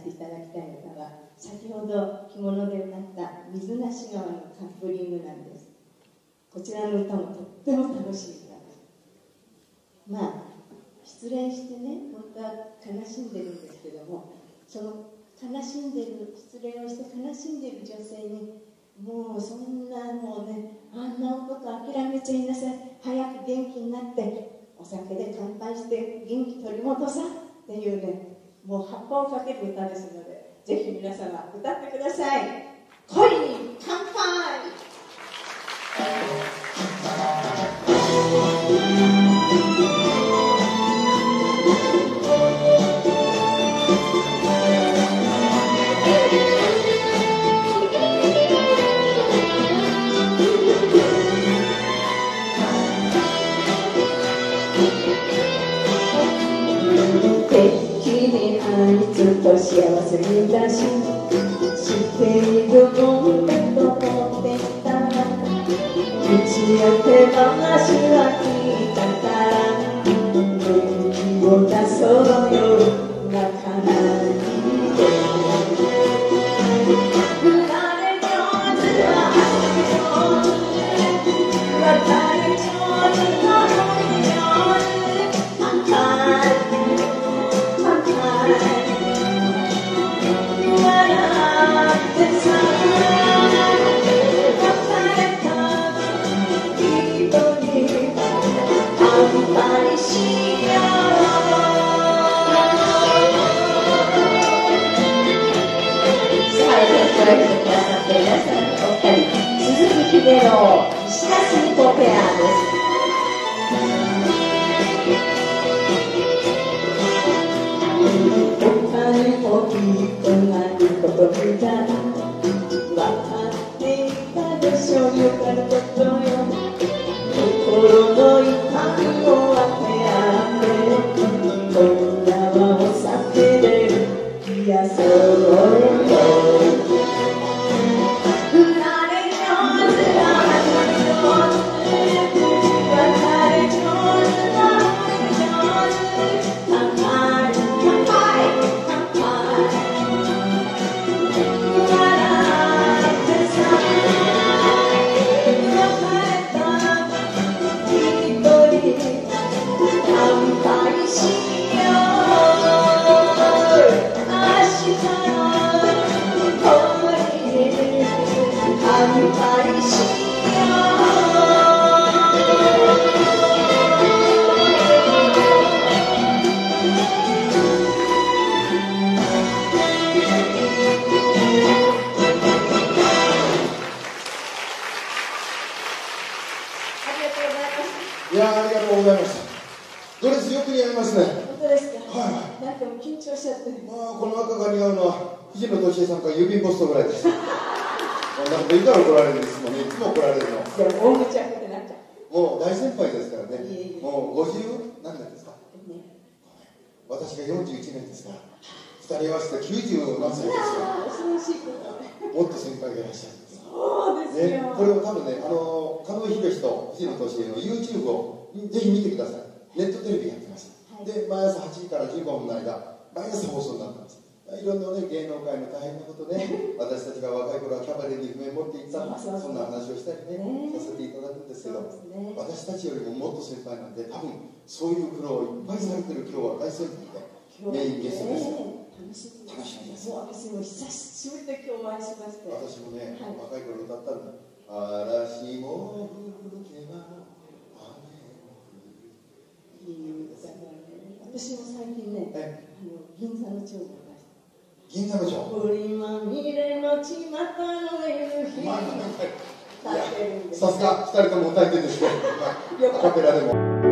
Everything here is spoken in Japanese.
せていただきたい歌は、先ほど着物で歌った水無し川のカップリングなんです。こちらの歌もとっても楽しい歌です。まあ失恋してね、本当は悲しんでるんですけども、その悲しんでる、失恋をして悲しんでいる女性に、もうそんなもうね、あんなこと諦めちゃいなさい、早く元気になってお酒で乾杯して元気取り戻さっていうね、もう葉っぱをかける歌ですので、ぜひ皆様歌ってください。恋に乾杯。幸せにだししているもんだと思っていたら、打ち明け話は聞いたから元気を出そうよ泣かないで。振られ上手は上手、別れ上手は上手、高い高い鈴木秀郎、石田純子ペアです。お金を聞くないことじゃ分かっていたでしょうよかることよ。心の痛みを分け合って女はお酒で癒そうよ。 いやありがとうございました。ドレスよく似合いますね。 本当ですか。 はいはい。 なんかもう緊張しちゃって。 まあこの赤が似合うのは藤野敏恵さんから郵便ポストぐらいです。こんなこと言ったら怒られるんですもんね。いつも怒られるの。 いや大口開けてなんか。 もう大先輩ですからね。 いえいえもう50何年ですか。私が41年ですから。2人合わせて90何歳ですから。 恐ろしいことね。 もっと先輩がいらっしゃるんです。 そうですよ。 ね、これを多分ね、加納博と藤野敏恵の YouTube をぜひ見てください。ネットテレビやってます。はい、で、毎朝8時から15分の間、毎朝放送になってます。いろんなね、芸能界の大変なことね、私たちが若い頃はキャバレーに譜面持っていった、そんな話をしたりね、させていただくんですけど、私たちよりももっと先輩なんで、多分そういう苦労をいっぱいされてる今日は大先輩で、メインゲストですよ。楽しみです。 もう私も久しぶりで今日お会いしまして。 私もね、若い頃歌ったんだ。嵐も吹けば雨も降る。いい歌だね。 私も最近ね、銀座の蝶を歌いました。 銀座の蝶。 振りまみれの巷の夕日。 さすが2人とも歌えてるんですね。アカペラでも。